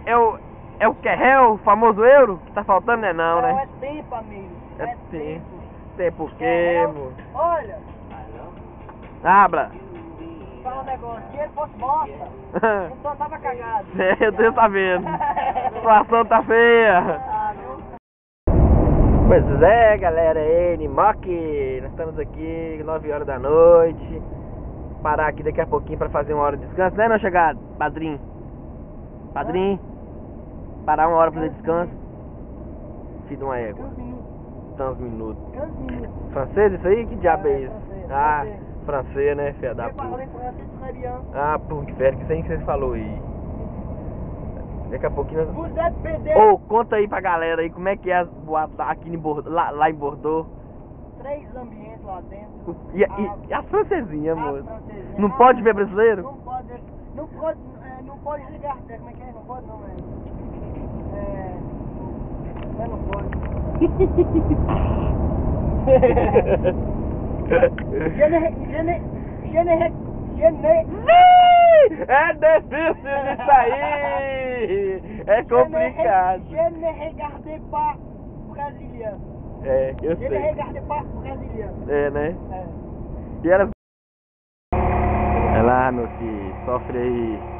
É o querrel, o famoso euro? Que tá faltando, né? Não, né? Não, é tempo, amigo. É tempo. tempo. Tempo o quê, Querrel, moço? olha, Abra. fala um negócio, se ele fosse bosta, então tava cagado. Deus tá vendo. A situação tá feia. Ah, viu? Pois é, galera, Nimoc, nós estamos aqui 9 horas da noite. Parar aqui daqui a pouquinho pra fazer uma hora de descanso, né, não chegado, padrinho? Padrinho? Parar uma hora pra fazer descanso. Filho de uma égua. 15 minutos. Então, uns minutos. 15 minutos. Francês isso aí? Que diabo é isso? Francês, Ah, francês. francês, né, filha da Eu falei puta. francês, très bien. Ah, puta que ferro, que isso aí que você falou aí. Daqui a pouquinho nós... Vous êtes PD. Ô, conta aí pra galera aí como é que é as boates aqui em Bordeaux, lá em Bordeaux. 3 ambientes lá dentro. E as francesinhas, As moço? francesinhas. Não pode ver brasileiro? Não pode, não pode regar, como é que é? Não pode não, não pode. É difícil isso aí! É complicado. Je ne regarde pas brésilien. É, eu Je ne sei. regarde pas brésilien. É, né? É. E elas... É lá, meu filho, sofre aí.